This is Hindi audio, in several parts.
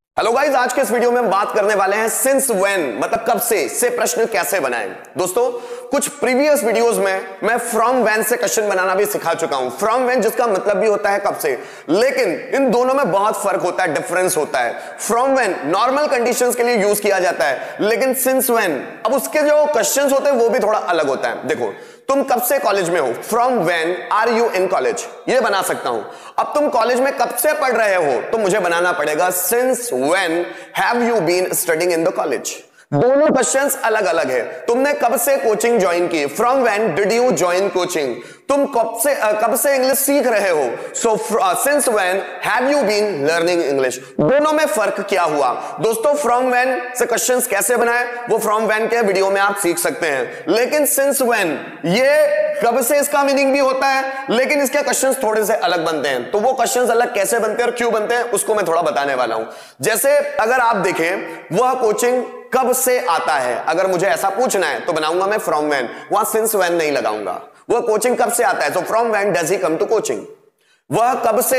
हेलो गाइस, आज के इस वीडियो में हम बात करने वाले हैं सिंस व्हेन मतलब कब से प्रश्न कैसे बनाएं। दोस्तों, कुछ प्रीवियस वीडियोस में मैं फ्रॉम व्हेन से क्वेश्चन बनाना भी सिखा चुका हूं। फ्रॉम व्हेन जिसका मतलब भी होता है कब से, लेकिन इन दोनों में बहुत फर्क होता है, डिफरेंस होता है। फ्रॉम व्हेन नॉर्मल कंडीशंस के लिए यूज किया जाता है, लेकिन सिंस व्हेन अब उसके जो क्वेश्चंस होते हैं वो भी थोड़ा अलग होता है। देखो, तुम कब से कॉलेज में हो, from when are you in college, ये बना सकता हूं। अब तुम कॉलेज में कब से पढ़ रहे हो तो मुझे बनाना पड़ेगा since when have you been studying in the college. दोनों क्वेश्चंस अलग अलग है। तुमने कब से कोचिंग ज्वाइन की, from when did you join coaching. तुम कब से इंग्लिश सीख रहे हो, so since when have you been learning English. दोनों में फर्क क्या हुआ दोस्तों? फ्रॉम व्हेन से क्वेश्चंस कैसे बनाए वो फ्रॉम व्हेन के वीडियो में आप सीख सकते हैं, लेकिन सिंस व्हेन ये कब से इसका मीनिंग भी होता है, लेकिन इसके क्वेश्चंस थोड़े से अलग बनते हैं। तो वो क्वेश्चंस अलग कैसे बनते हैं और क्यों बनते हैं उसको मैं थोड़ा बताने वाला हूं। जैसे अगर आप देखें, वह कोचिंग कब से आता है, अगर मुझे ऐसा पूछना है तो बनाऊंगा मैं फ्रॉम व्हेन, वहां सिंस व्हेन नहीं लगाऊंगा। वह कोचिंग कब से आता है, so from when does he come to coaching. वह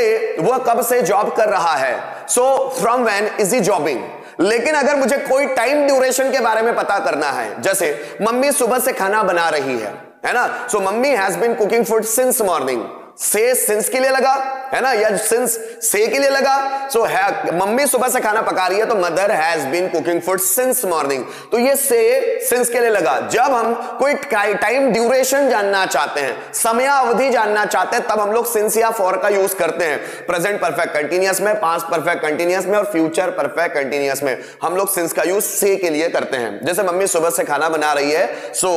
कब से जॉब कर रहा है, so from when is he jobbing. लेकिन अगर मुझे कोई टाइम ड्यूरेशन के बारे में पता करना है, जैसे मम्मी सुबह से खाना बना रही है ना, so mummy has been cooking food since morning. से सिंस के लिए लगा है ना, या सिंस से के लिए लगा, सो मम्मी सुबह से खाना पका रही है तो mother has been cooking food since morning. तो ये से सिंस के लिए लगा। जब हम कोई टाइम ड्यूरेशन जानना चाहते हैं, समय अवधि जानना चाहते हैं, तब हम लोग सिंस या फॉर का यूज करते हैं। प्रेजेंट परफेक्ट कंटीन्यूअस में, पास्ट परफेक्ट कंटीन्यूअस में और फ्यूचर परफेक्ट कंटीन्यूअस में हम लोग सिंस का यूज से के लिए करते हैं। जैसे मम्मी सुबह से खाना बना रही है, so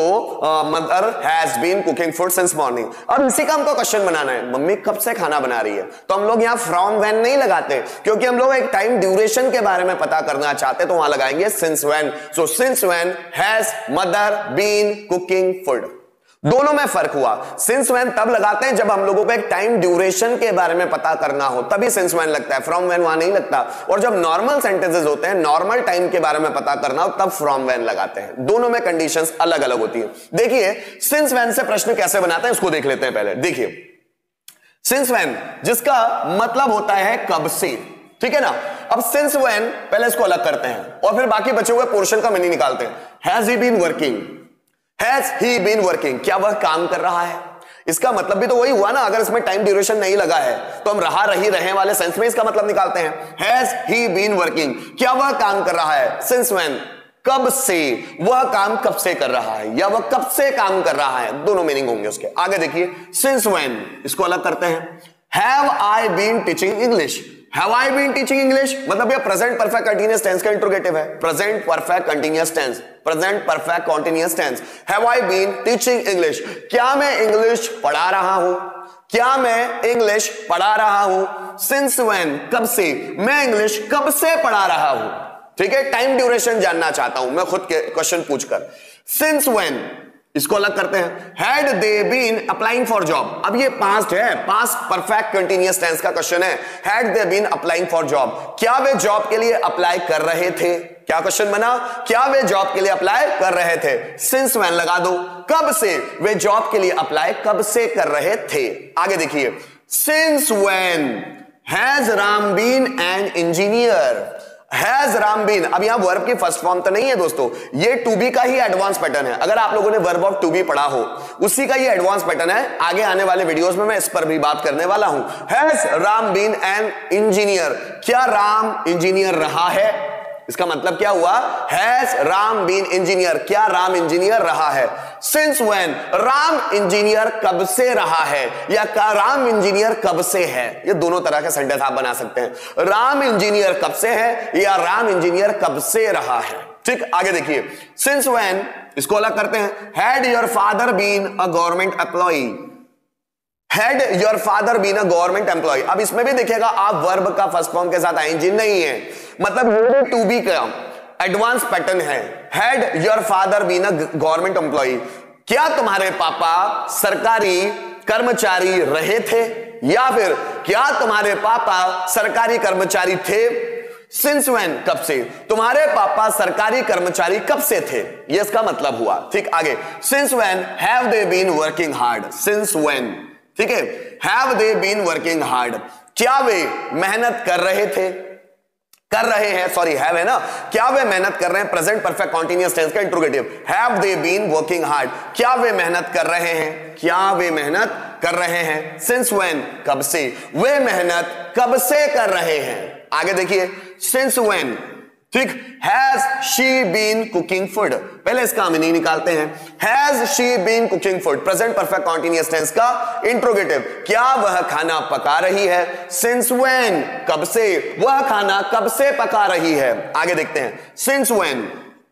mother has been cooking food since morning. अब इसी का हमको क्वेश्चन बनाना है, मम्मी कब से खाना बना रही है, तो हम लोग यहां फ्रॉम व्हेन नहीं लगाते, क्योंकि हम लोग एक टाइम ड्यूरेशन के बारे में पता करना चाहते, तो वहां लगाएंगे since when. So since when has mother been cooking food. दोनों में फर्क हुआ। सिंस व्हेन तब लगाते हैं जब हम लोगों को एक टाइम ड्यूरेशन के बारे में पता करना हो, तभी सिंस व्हेन लगता है, फ्रॉम व्हेन वहां नहीं लगता। और जब नॉर्मल सेंटेंसेस होते हैं, नॉर्मल टाइम के बारे में पता करना हो, तब फ्रॉम व्हेन लगाते हैं। दोनों में कंडीशंस अलग अलग होती है। देखिए, सिंस व्हेन से प्रश्न कैसे बनाते हैं उसको देख लेते हैं। पहले देखिए, सिंस व्हेन जिसका मतलब होता है कब से, ठीक है ना। अब सिंस व्हेन पहले इसको अलग करते हैं और फिर बाकी बचे हुए पोर्शन का मीनिंग निकालते हैं। Has he been working, has he been working, क्या वह काम कर रहा है। इसका मतलब भी तो वही हुआ ना, अगर इसमें टाइम ड्यूरेशन नहीं लगा है तो हम रहा रही रहे वाले सेंस में इसका मतलब निकालते हैं। हैज ही बीन वर्किंग, क्या वह काम कर रहा है। सिंस व्हेन कब से, वह काम कब से कर रहा है या वह कब से काम कर रहा है, दोनों मीनिंग होंगे उसके। आगे देखिए, सिंस व्हेन इसको अलग करते हैं। Have I been teaching English, have I been teaching English मतलब यह प्रेजेंट परफेक्ट कंटीन्यूअस टेंस का इंट्रोगेटिव है। Present perfect continuous tense, present perfect continuous tense. Have I been teaching English, क्या मैं इंग्लिश पढ़ा रहा हूं, क्या मैं इंग्लिश पढ़ा रहा हूं। सिंस व्हेन कब से, मैं इंग्लिश कब से पढ़ा रहा हूं, ठीक है। टाइम ड्यूरेशन जानना चाहता हूं मैं खुद के क्वेश्चन पूछकर। सिंस व्हेन इसको अलग करते हैं। Had they been applying for job, अब ये पास्ट है, पास्ट परफेक्ट कंटीन्यूअस टेंस का क्वेश्चन है। Had they been applying for job, क्या वे जॉब के लिए अप्लाई कर रहे थे। क्या क्वेश्चन बना, क्या वे जॉब के लिए अप्लाई कर रहे थे। सिंस व्हेन लगा दो, कब से, वे जॉब के लिए अप्लाई कब से कर रहे थे। आगे देखिए, since when has Ram been an engineer. Has Ram been, अब यहां वर्ब की फर्स्ट फॉर्म तो नहीं है दोस्तों, ये टू बी का ही एडवांस पैटर्न है। अगर आप लोगों ने वर्ब ऑफ टू बी पढ़ा हो, उसी का ये एडवांस पैटर्न है। आगे आने वाले वीडियोस में मैं इस पर भी बात करने वाला हूं। Has Ram been an engineer, क्या राम इंजीनियर रहा है। इसका मतलब क्या हुआ, हैज राम बीन इंजीनियर, क्या राम इंजीनियर रहा है। सिंस व्हेन, राम इंजीनियर कब से रहा है या राम इंजीनियर कब से है। ये दोनों तरह के सेंटेंस आप बना सकते हैं, राम इंजीनियर कब से है या राम इंजीनियर कब से रहा है। ठीक, आगे देखिए, सिंस व्हेन इसको अलग करते हैं। Had your father been a government employee, had your father been a government employee. अब इसमें भी देखिएगा आप वर्ब का फर्स्ट फॉर्म के साथ आईएनजी नहीं है, मतलब ये टू बी का एडवांस पैटर्न है। Had your father been a government employ, क्या तुम्हारे पापा सरकारी कर्मचारी रहे थे या फिर क्या तुम्हारे पापा सरकारी कर्मचारी थे। सिंस व्हेन कब से, तुम्हारे पापा सरकारी कर्मचारी कब से थे, ये इसका मतलब हुआ। ठीक, आगे, since when have they been working hard. Since when, ठीक है, have they been working hard, क्या वे मेहनत कर रहे थे, कर रहे हैं, सॉरी हैव है ना, क्या वे मेहनत कर रहे हैं, प्रेजेंट परफेक्ट कॉन्टिन्यूअस टेंस का interrogative, have they been working hard, क्या वे मेहनत कर रहे हैं, क्या वे मेहनत कर रहे हैं, सिंस व्हेन कब से, वे मेहनत कब से कर रहे हैं। आगे देखिए सिंस व्हेन, ठीक, has she been cooking food, पहले इसका मीनिंग निकालते हैं, has she been cooking food, present perfect continuous tense का इंट्रोगेटिव, क्या वह खाना पका रही है, सिंस व्हेन कब से, वह खाना कब से पका रही है। आगे देखते हैं since when,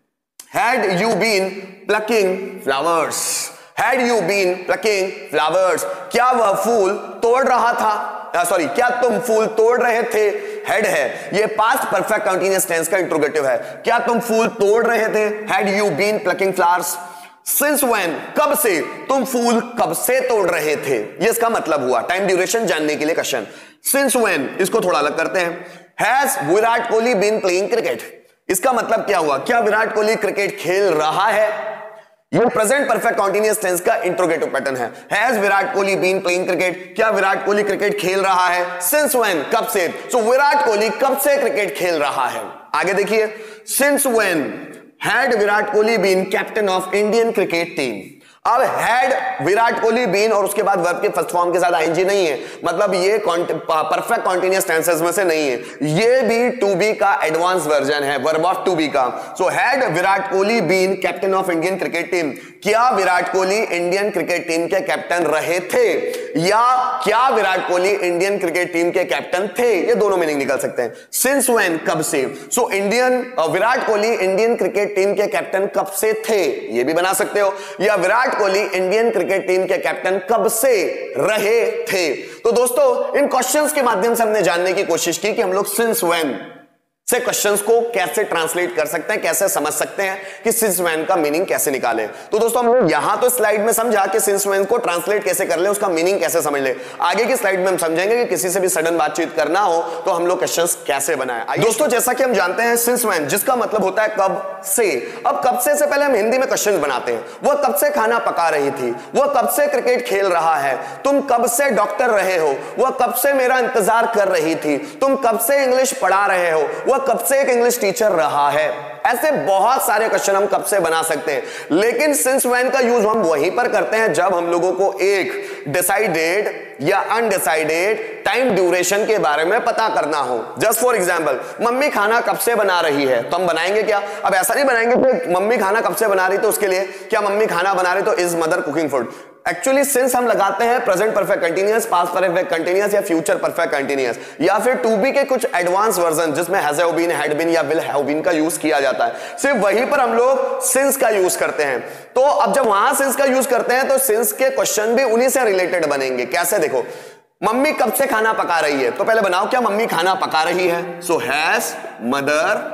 had you been plucking flowers, had you been plucking flowers, क्या वह फूल तोड़ रहा था, सॉरी क्या तुम फूल तोड़ रहे थे, हैड है, ये पास्ट परफेक्ट कंटीन्यूअस टेंस का इंट्रोगेटिव है, क्या तुम फूल तोड़ रहे थे, had you been plucking flowers, since when कब से, तुम फूल कब से तोड़ रहे थे, ये इसका मतलब हुआ, टाइम ड्यूरेशन जानने के लिए क्वेश्चन। सिंस व्हेन इसको थोड़ा अलग करते हैं, has Virat Kohli been playing cricket, इसका मतलब क्या हुआ, क्या विराट कोहली क्रिकेट खेल रहा है, ये प्रेजेंट परफेक्ट कॉन्टिन्यूअस टेंस का इंट्रोगेटिव पैटर्न है, has Virat Kohli been playing cricket, क्या विराट कोहली क्रिकेट खेल रहा है, सिंस व्हेन कब से, सो विराट कोहली कब से क्रिकेट खेल रहा है। आगे देखिए since when had Virat Kohli been captain of Indian cricket team, अब हैड विराट कोहली बीन और उसके बाद वर्ब के फर्स्ट फॉर्म के साथ आईएनजी नहीं है, मतलब ये परफेक्ट कॉन्टिन्यूअस टेंसेस में से नहीं है, ये भी टू बी का एडवांस वर्जन है, वर्ब ऑफ टू बी का। So had Virat Kohli been captain of Indian cricket team, क्या Virat Kohli Indian cricket team के कैप्टन रहे थे, या क्या Virat Kohli Indian cricket team के कैप्टन थे, ये दोनों मीनिंग निकल सकते हैं। सिंस व्हेन कब से, so Virat Kohli Indian cricket team के कैप्टन कब से थे, ये भी बना सकते हो, या Virat Kohli Indian cricket team के कैप्टन कब से रहे थे। तो दोस्तों इन क्वेश्चंस के माध्यम से हमने जानने की कोशिश की कि हम लोग सिंस व्हेन से क्वेश्चंस को कैसे ट्रांसलेट कर सकते हैं, कैसे समझ सकते हैं कि सिंस व्हेन का मीनिंग कैसे निकालें। तो दोस्तों हम यहां तो स्लाइड में समझा कि सिंस व्हेन को ट्रांसलेट कैसे कर ले, उसका मीनिंग कैसे समझ ले, आगे की स्लाइड में हम समझेंगे कि किसी से भी सडन बातचीत करना हो तो हम लोग क्वेश्चंस कैसे बनाएं। दोस्तों जैसा कि हम जानते हैं सिंस व्हेन जिसका मतलब होता है कब से, अब कब से पहले हम हिंदी में क्वेश्चन बनाते हैं, वह कब से खाना पका रही थी, वह कब से क्रिकेट खेल रहा है, तुम कब से डॉक्टर रहे हो, वह कब से मेरा इंतजार कर रही थी, तुम कब से इंग्लिश पढ़ा रहे हो, वह कब से एक इंग्लिश टीचर रहा है। ऐसे बहुत सारे क्वेश्चन हम कब से बना सकते हैं, लेकिन सिंस व्हेन का यूज हम वहीं पर करते हैं जब हम लोगों को एक डिसाइडेड या अनडिसाइडेड टाइम ड्यूरेशन के बारे में पता करना हो। जस्ट फॉर एग्जांपल मम्मी खाना कब से बना रही है, तो हम बनाएंगे क्या, अब ऐसा नहीं बनाएंगे कि मम्मी खाना कब से बना रही, तो उसके लिए क्या मम्मी खाना बना रही तो is mother cooking food. Actually since हम लगाते हैं present perfect continuous, past perfect continuous या फ्यूचर परफेक्ट कंटीन्यूअस, या फिर टू बी के कुछ एडवांस वर्जन जिसमें has have been, had been या विल हैव बीन का यूज किया जाता है, सिर्फ वहीं पर हम लोग सिंस का यूज करते हैं। तो अब जब वहां सिंस का यूज करते हैं तो सिंस के क्वेश्चन भी उन्हीं से रिलेटेड बनेंगे। कैसे, देखो मम्मी कब से खाना पका रही है, तो पहले बनाओ क्या मम्मी खाना पका रही है, so has mother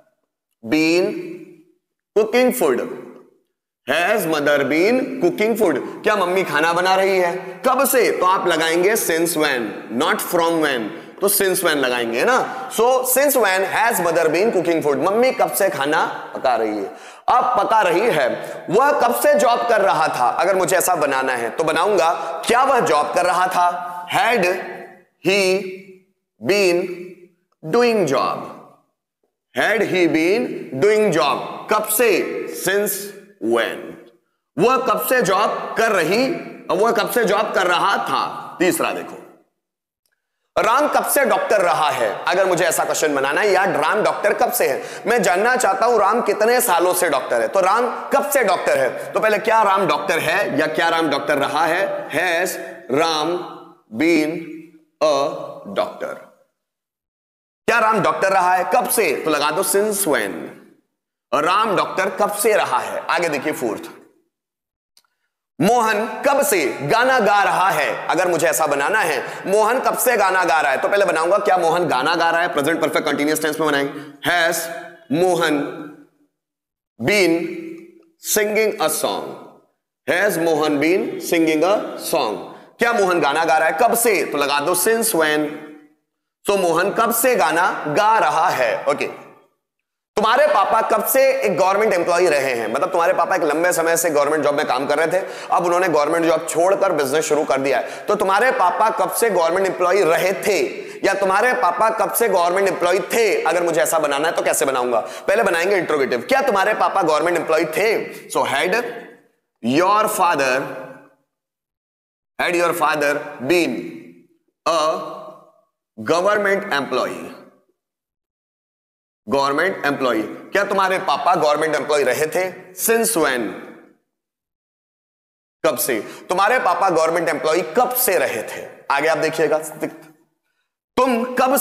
been cooking food, has mother been cooking food, क्या मम्मी खाना बना रही है, कब से, तो आप लगाएंगे since when, not from when, तो सिंस व्हेन लगाएंगे ना। So since when has mother been cooking food, mummy कब से खाना पका रही है। अब पका रही है, वह कब से जॉब कर रहा था, अगर मुझे ऐसा बनाना है तो बनाऊंगा क्या वह जॉब कर रहा था, had he been doing job, had he been doing job, कब से, सिंस व्हेन, वह कब से जॉब कर रही, वह कब से जॉब कर रहा था। तीसरा देखो राम कब से डॉक्टर रहा है, अगर मुझे ऐसा क्वेश्चन बनाना है, यार राम डॉक्टर कब से है, मैं जानना चाहता हूं राम कितने सालों से डॉक्टर है, तो राम कब से डॉक्टर है, तो पहले क्या राम डॉक्टर है या क्या राम डॉक्टर रहा है, has Ram been a doctor, क्या राम डॉक्टर रहा है, कब से, तो लगा दो सिंस व्हेन, राम डॉक्टर कब से रहा है। आगे देखिए फोर्थ, मोहन कब से गाना गा रहा है, अगर मुझे ऐसा बनाना है मोहन कब से गाना गा रहा है, तो पहले बनाऊंगा क्या मोहन गाना गा रहा है, प्रेजेंट परफेक्ट कंटीन्यूअस टेंस में बनाएंगे, has Mohan been singing a song, has Mohan been singing a song, क्या मोहन गाना गा रहा है, कब से, तो लगा दो सिंस व्हेन, सो मोहन कब से गाना गा रहा है। ओके, तुम्हारे पापा कब से एक गवर्नमेंट एम्प्लॉय रहे हैं, मतलब तुम्हारे पापा एक लंबे समय से गवर्नमेंट जॉब में काम कर रहे थे, अब उन्होंने गवर्नमेंट जॉब छोड़कर बिजनेस शुरू कर दिया है, तो तुम्हारे पापा कब से गवर्नमेंट एम्प्लॉय रहे थे, या तुम्हारे पापा कब से गवर्नमेंट एम्प्लॉय थे। अगर मुझे ऐसा बनाना है तो कैसे बनाऊंगा, पहले बनाएंगे इंट्रोगेटिव। क्या तुम्हारे पापा गवर्नमेंट एम्प्लॉय थे? So had your father been a government employ, क्या तुम्हारे पापा गवर्नमेंट एम्प्लॉय रहे थे? सिंस व्हेन, कब से। तुम्हारे पापा गवर्नमेंट एम्प्लॉय कब से रहे थे। आगे आप देखिएगा, तुम कब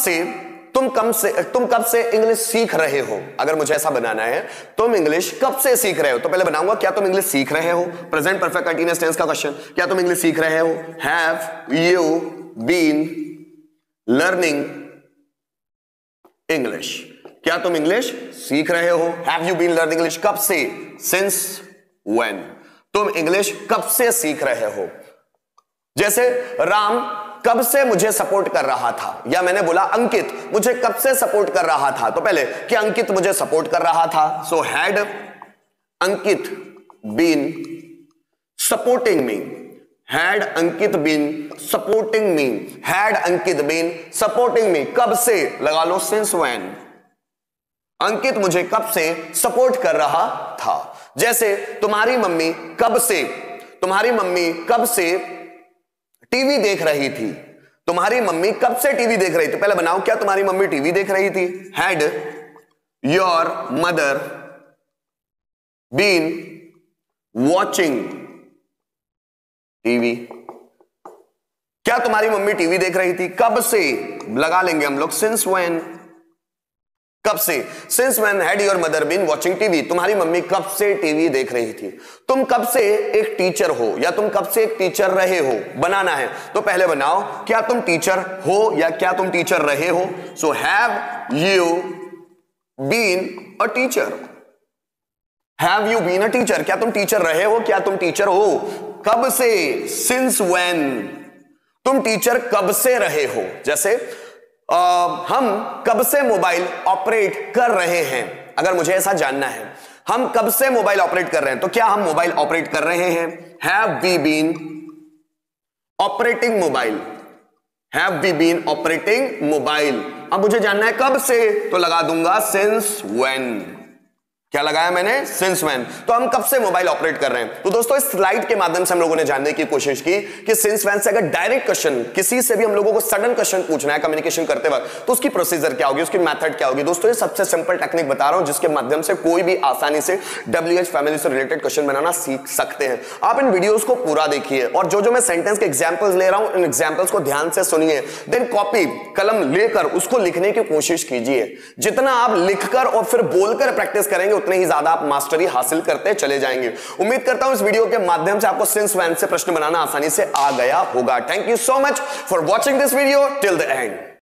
से इंग्लिश सीख रहे हो। अगर मुझे ऐसा बनाना है, तुम इंग्लिश कब से सीख रहे हो, तो पहले बनाऊंगा क्या तुम इंग्लिश सीख रहे हो। प्रेजेंट परफेक्ट कंटीन्यूअस टेंस का क्वेश्चन, क्या तुम इंग्लिश सीख रहे हो। Have you been learning English, क्या तुम इंग्लिश सीख रहे हो। Have you been learning English, कब से। सिंस व्हेन, तुम इंग्लिश कब से सीख रहे हो। जैसे राम कब से मुझे सपोर्ट कर रहा था, या मैंने बोला अंकित मुझे कब से सपोर्ट कर रहा था, तो पहले क्या अंकित मुझे सपोर्ट कर रहा था। So had Ankit been supporting me, had Ankit been supporting me, had Ankit been supporting me, कब से लगा लो सिंस व्हेन, अंकित मुझे कब से सपोर्ट कर रहा था। जैसे तुम्हारी मम्मी कब से टीवी देख रही थी, तुम्हारी मम्मी कब से टीवी देख रही थी, पहले बनाओ क्या तुम्हारी मम्मी टीवी देख रही थी। Had your mother been watching TV, क्या तुम्हारी मम्मी टीवी देख रही थी, कब से लगा लेंगे हम लोग सिंस व्हेन, कब से। Since when had your mother been watching TV, तुम्हारी मम्मी कब से टीवी देख रही थी। तुम कब से एक टीचर हो, या तुम कब से एक टीचर रहे हो, बनाना है तो पहले बनाओ क्या तुम टीचर हो या क्या तुम टीचर रहे हो। So have you been a teacher, have you been a teacher, क्या तुम टीचर रहे हो, क्या तुम टीचर हो। कब से, सिंस व्हेन, तुम टीचर कब से रहे हो। जैसे हम कब से मोबाइल ऑपरेट कर रहे हैं, अगर मुझे ऐसा जानना है हम कब से मोबाइल ऑपरेट कर रहे हैं, तो क्या हम मोबाइल ऑपरेट कर रहे हैं। Have we been operating mobile, have we been operating mobile. अब मुझे जानना है कब से, तो लगा दूंगा सिंस व्हेन, क्या लगाया मैंने, सिंस व्हेन। तो हम कब से मोबाइल ऑपरेट कर रहे हैं। तो दोस्तों इस स्लाइड के माध्यम से हम लोगों ने जानने की कोशिश की कि सिंस व्हेन से अगर डायरेक्ट क्वेश्चन, किसी से भी हम लोगों को सडन क्वेश्चन पूछना है कम्युनिकेशन करते वक्त, तो उसकी प्रोसीजर क्या होगी, उसकी मेथड क्या होगी। दोस्तों ये सबसे सिंपल टेक्निक बता रहा हूं जिसके माध्यम से कोई भी आसानी से WH फैमिली से रिलेटेड क्वेश्चन बनाना सीख सकते हैं। आप इन वीडियोस को पूरा देखिए और जो मैं सेंटेंस के एग्जांपल्स ले रहा हूं, इन एग्जांपल्स को ध्यान से सुनिए, देन कॉपी कलम लेकर उसको लिखने की कोशिश कीजिए। जितना आप लिखकर और फिर बोलकर प्रैक्टिस करेंगे उतने ही ज्यादा आप मास्टरी हासिल करते चले जाएंगे। उम्मीद करता हूं इस वीडियो के माध्यम से आपको सिंस व्हेन से प्रश्न बनाना आसानी से आ गया होगा। Thank you so much for watching this video till the and.